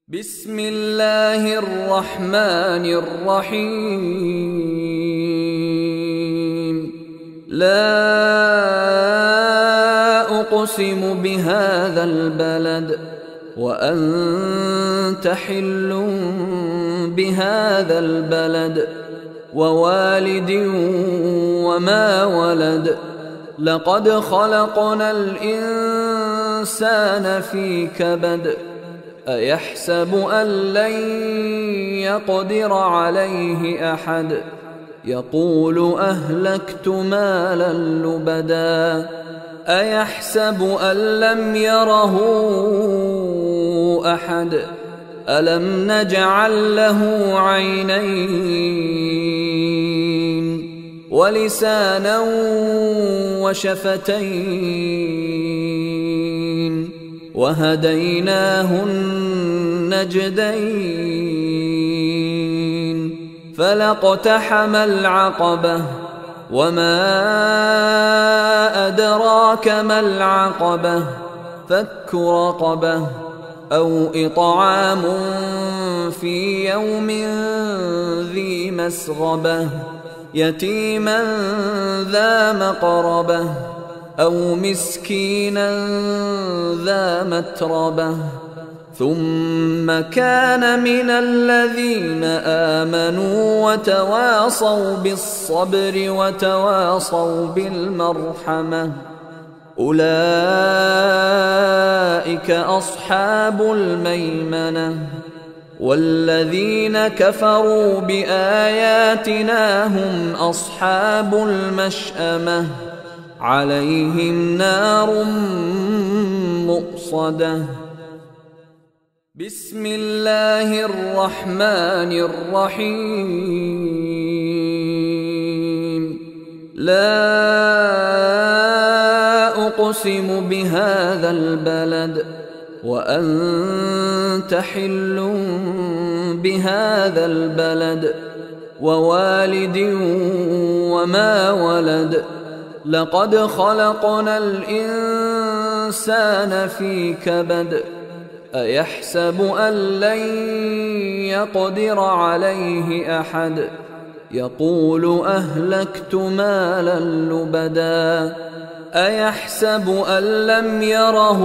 بسم الله الرحمن الرحيم. لا أقسم بهذا البلد وأنت حل بهذا البلد ووالد وما ولد. لقد خلقنا الإنسان في كبد. أيحسب أن لن يقدر عليه أحد. يقول أهلكت مالا لبدا. أيحسب أن لم يره أحد. ألم نجعل له عينين ولسانا وشفتين وهديناه النجدين. فلاقتحم العقبة وما أدراك ما العقبة. فك رقبة أو إطعام في يوم ذي مسغبة يتيما ذا مقربة أو مسكينا ذا متربة. ثم كان من الذين آمنوا وتواصوا بالصبر وتواصوا بالمرحمة. أولئك أصحاب الميمنة. والذين كفروا بآياتنا هم أصحاب المشأمة. عليهم نار مؤصدة. بسم الله الرحمن الرحيم. لا أقسم بهذا البلد وأنت حل بهذا البلد ووالد وما ولد. لقد خلقنا الإنسان في كبد. أيحسب أن لن يقدر عليه أحد. يقول أهلكت مالا لبدا. أيحسب أن لم يره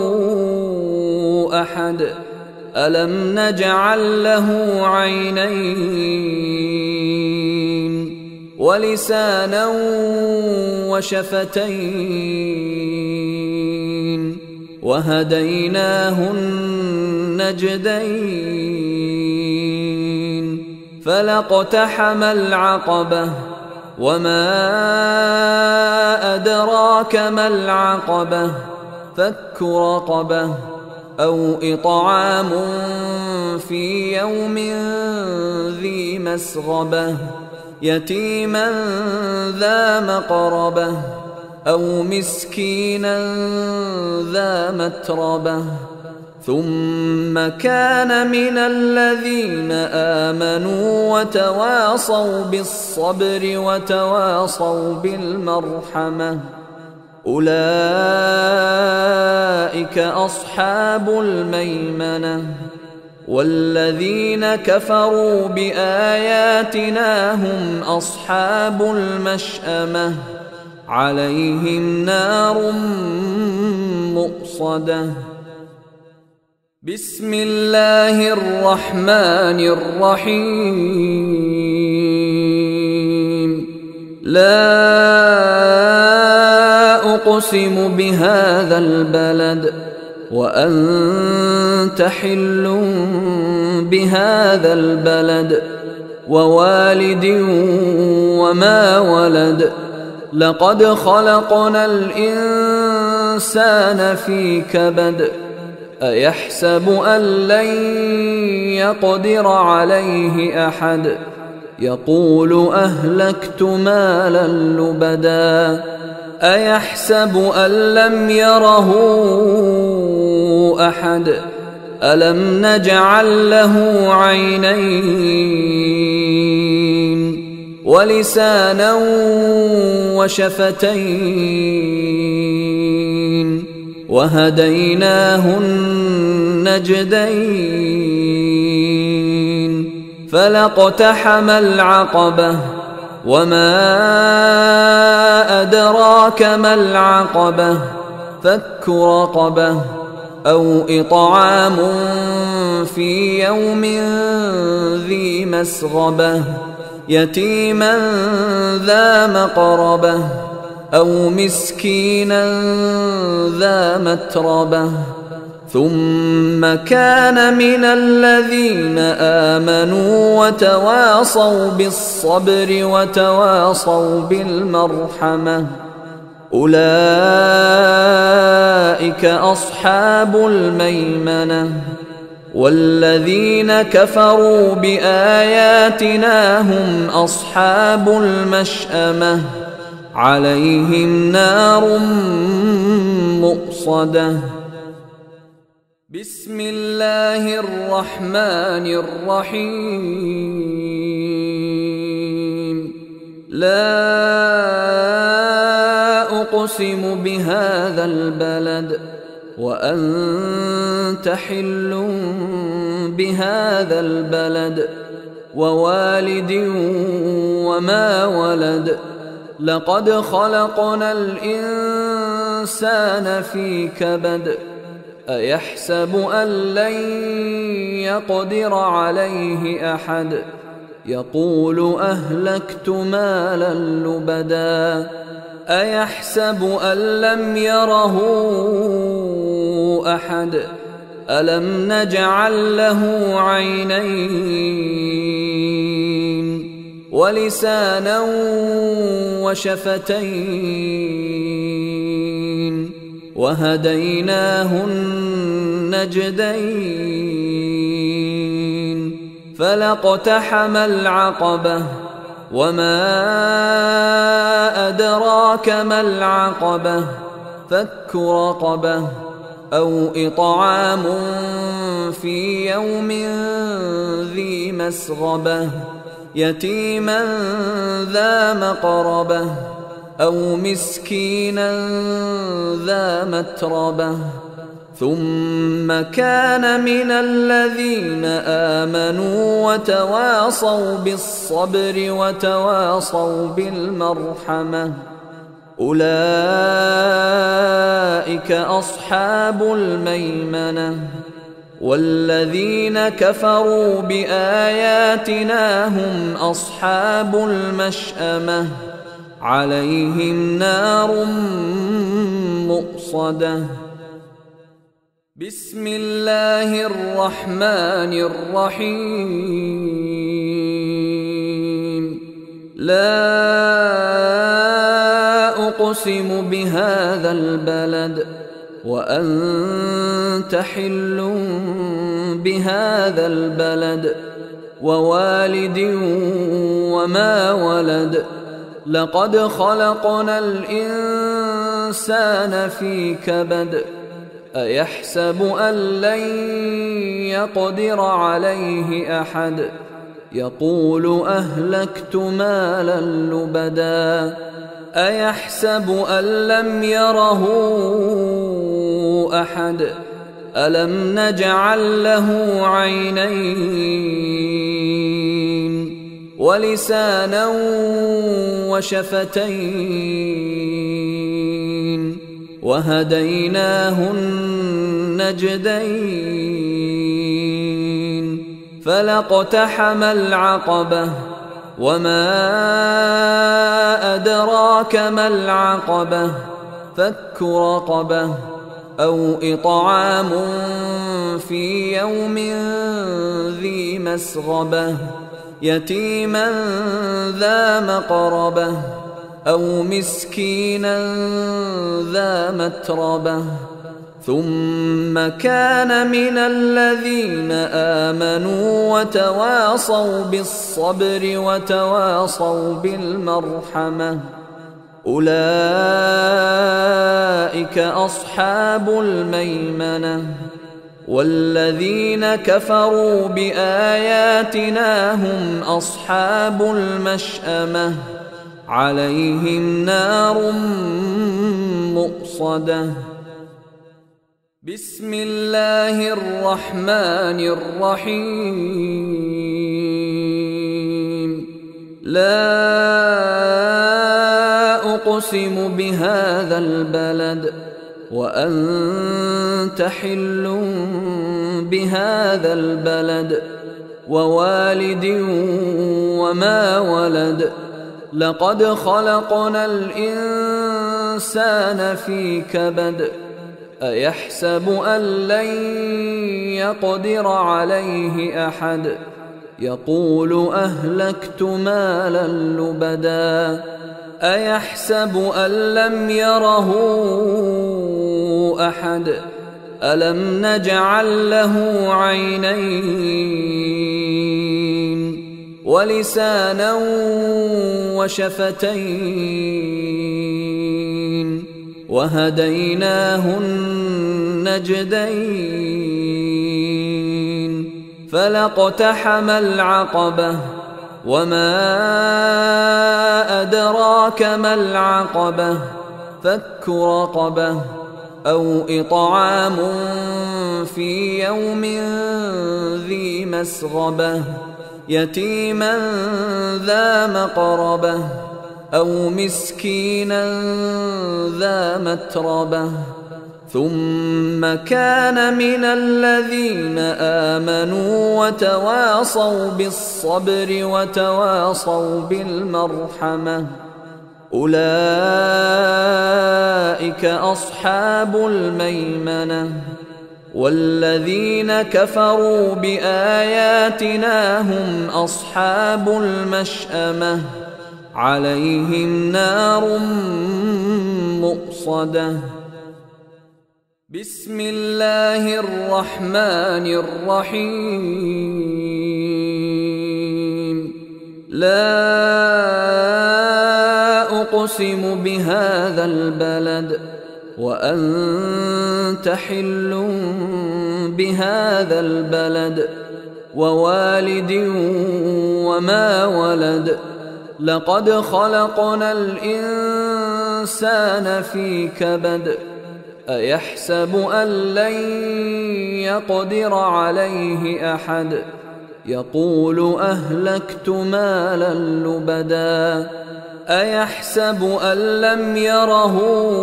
أحد. ألم نجعل له عينين ولسانا وشفتين وهديناه النجدين. فلاقتحم العقبة وما أدراك ما العقبة. فك رقبة أو إطعام في يوم ذي مسغبة يتيما ذا مقربة أو مسكينا ذا متربة. ثم كان من الذين آمنوا وتواصوا بالصبر وتواصوا بالمرحمة. أولئك أصحاب الميمنة. والذين كفروا بآياتنا هم أصحاب المشأمة. عليهم نار مؤصدة. بسم الله الرحمن الرحيم. لا أقسم بهذا البلد وأنت حل بهذا البلد ووالد وما ولد. لقد خلقنا الإنسان في كبد. أيحسب أن لن يقدر عليه أحد. يقول أهلكت مالا لبدا. أيحسب أن لم يره أحد. ألم نجعل له عينين ولسانا وشفتين وهديناه النجدين فلاقتحم العقبة وما أدراك ما العقبة فك رقبة أو إطعام في يوم ذي مسغبة يتيما ذا مقربة أو مسكينا ذا متربة ثم كان من الذين آمنوا وتواصوا بالصبر وتواصوا بالمرحمة أولئك أصحاب الميمنة والذين كفروا بآياتنا هم أصحاب المشأمة عليهم نار مؤصدة. بسم الله الرحمن الرحيم لا أقسم بهذا البلد وأنت حل بهذا البلد ووالد وما ولد لقد خلقنا الإنسان في كبد أيحسب أن لن يقدر عليه أحد يقول أهلكت مالا لبدا أيحسب أن لم يره أحد ألم نجعل له عينين ولسانا وشفتين وهديناه النجدين فلاقتحم العقبة وما أدراك ما العقبة فك رقبة أو إطعام في يوم ذي مسغبة يتيما ذا مقربة أو مسكينا ذا متربة ثم كان من الذين آمنوا وتواصوا بالصبر وتواصوا بالمرحمة أولئك أصحاب الميمنة والذين كفروا بآياتنا هم أصحاب المشأمة عليهم نار مؤصدة. بسم الله الرحمن الرحيم لا أقسم بهذا البلد وأنت حل بهذا البلد ووالد وما ولد لقد خلقنا الإنسان في كبد أيحسب أن لن يقدر عليه أحد يقول أهلكت مالا لبدا أيحسب أن لم يره أحد ألم نجعل له عينين ولسانا وشفتين وهديناه النجدين فلاقتحم العقبة وما أدراك ما العقبة فك رقبة أو إطعام في يوم ذي مسغبة يتيما ذا مقربة أو مسكينا ذا متربة ثم كان من الذين آمنوا وتواصوا بالصبر وتواصوا بالمرحمة أولئك أصحاب الميمنة والذين كفروا بآياتنا هم أصحاب المشأمة عليهم نار مؤصدة. بسم الله الرحمن الرحيم لا أقسم بهذا البلد وأنت حل بهذا البلد ووالد وما ولد لقد خلقنا الإنسان في كبد أيحسب أن لن يقدر عليه أحد يقول أهلكت مالا لبدا أيحسب أن لم يره أحد ألم نجعل له عينين ولسانا وشفتين وهديناه النجدين فلاقتحم العقبة وما أدراك ما العقبة فك رقبة أو إطعام في يوم ذي مسغبة يتيما ذا مقربة أو مسكينا ذا متربة ثم كان من الذين آمنوا وتواصوا بالصبر وتواصوا بالمرحمة أولئك أصحاب الميمنة والذين كفروا بآياتنا هم أصحاب المشأمة عليهم نار مؤصدة بسم الله الرحمن الرحيم لا أقسم بهذا البلد وأنت حل بهذا البلد ووالد وما ولد لقد خلقنا الإنسان في كبد أيحسب أن لن يقدر عليه أحد يقول أهلكت مالا لبدا أيحسب أن لم يره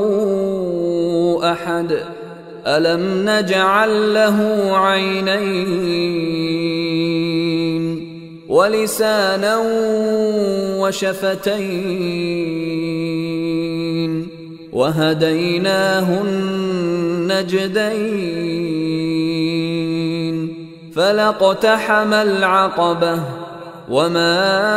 أحد ألم نجعل له عينين ولسانا وشفتين وهديناه النجدين فلاقتحم العقبة وما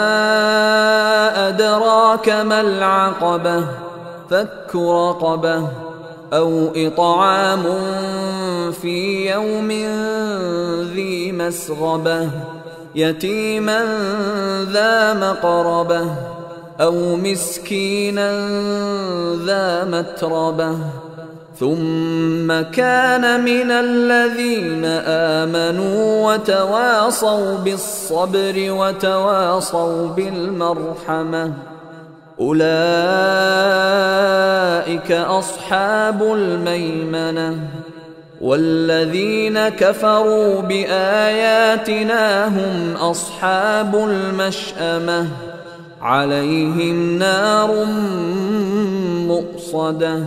أدراك ما العقبة فك رقبة أو إطعام في يوم ذي مسغبة يتيما ذا مقربة أو مسكينا ذا متربة ثم كان من الذين آمنوا وتواصوا بالصبر وتواصوا بالمرحمة أولئك أصحاب الميمنة والذين كفروا بآياتنا هم أصحاب المشأمة عليهم نار مؤصدة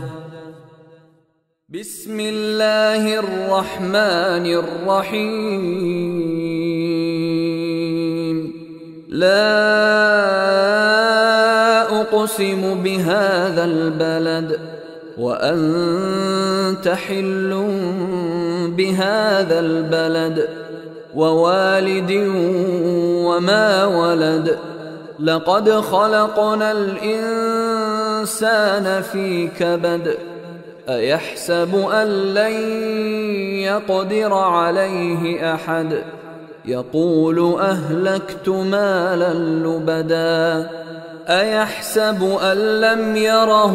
بسم الله الرحمن الرحيم لا أقسم بهذا البلد وأنت حل بهذا البلد ووالد وما ولد لقد خلقنا الإنسان في كبد أيحسب أن لن يقدر عليه أحد يقول أهلكت مالا لبدا أيحسب أن لم يره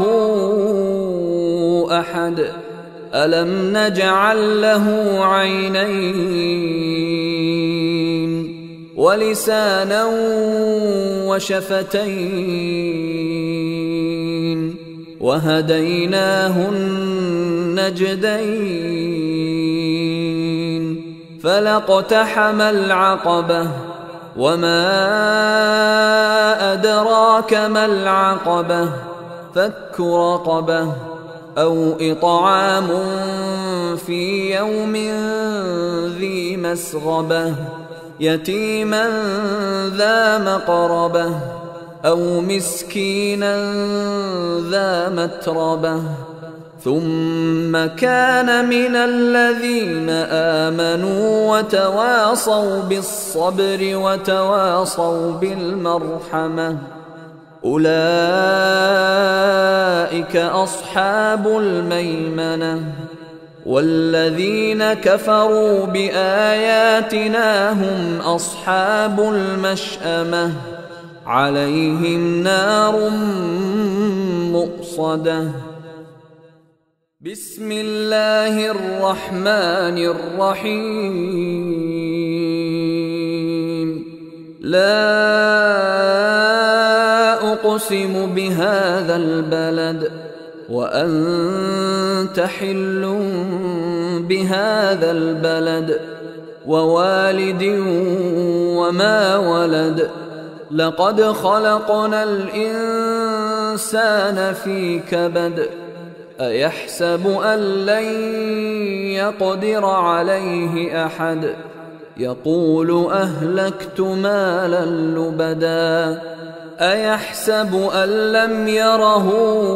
أحد ألم نجعل له عينين ولسانا وشفتين وهديناه النجدين فلاقتحم العقبة وما أدراك ما العقبة فك رقبة أو إطعام في يوم ذي مسغبة يتيما ذا مقربة أو مسكينا ذا متربة ثم كان من الذين آمنوا وتواصوا بالصبر وتواصوا بالمرحمة أولئك أصحاب الميمنة والذين كفروا بآياتنا هم أصحاب المشأمة عليهم نار مؤصدة. بسم الله الرحمن الرحيم. لا أقسم بهذا البلد وأنت حل بهذا البلد ووالد وما ولد لقد خلقنا الإنسان في كبد أيحسب أن لن يقدر عليه أحد يقول أهلكت مالا لبدا أيحسب أن لم يره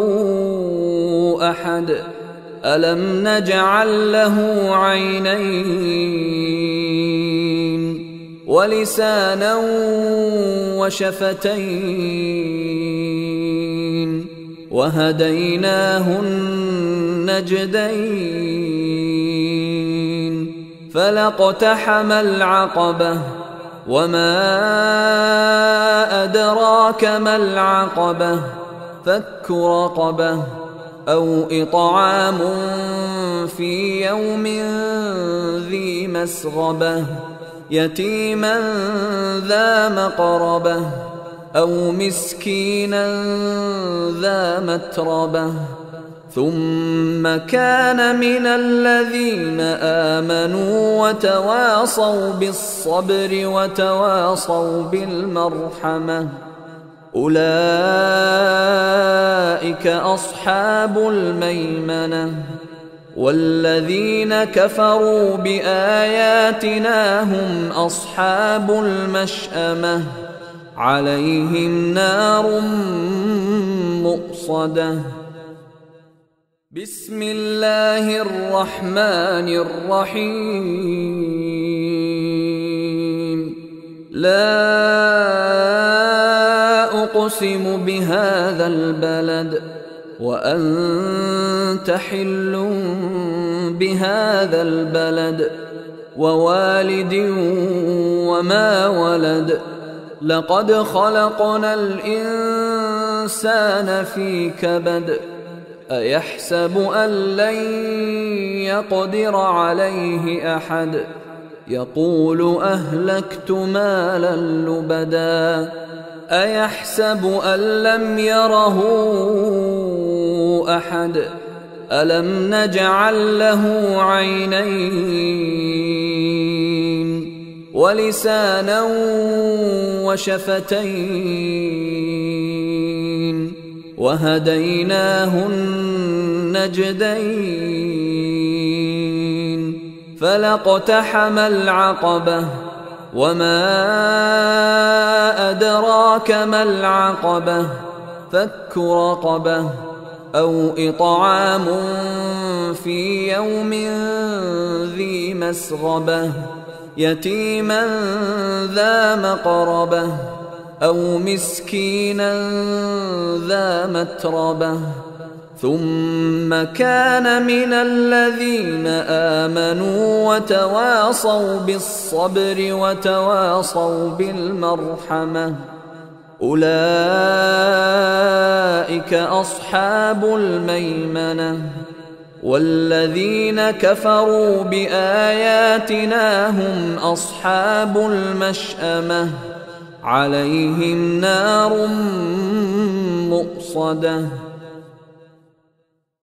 أحد ألم نجعل له عينين ولسانا وشفتين وهديناه النجدين فلاقتحم العقبة وما أدراك ما العقبة فك رقبة أو إطعام في يوم ذي مسغبة يتيما ذا مقربة أو مسكينا ذا متربة ثم كان من الذين آمنوا وتواصوا بالصبر وتواصوا بالمرحمة أولئك أصحاب الميمنة والذين كفروا بآياتنا هم أصحاب المشأمة عليهم نار مؤصدة. بسم الله الرحمن الرحيم. لا أقسم بهذا البلد وأنت حل بهذا البلد ووالد وما ولد لقد خلقنا الإنسان في كبد أيحسب أن لن يقدر عليه أحد يقول أهلكت مالا لبدا أيحسب أن لم يره أحد ألم نجعل له عينين ولسانا وشفتين وهديناه النجدين فلاقتحم العقبة وما أدراك ما العقبة فك رقبة أو إطعام في يوم ذي مسغبة يتيما ذا مقربة أو مسكينا ذا متربة ثم كان من الذين آمنوا وتواصوا بالصبر وتواصوا بالمرحمة أولئك أصحاب الميمنة والذين كفروا بآياتنا هم أصحاب المشأمة عليهم نار مؤصدة.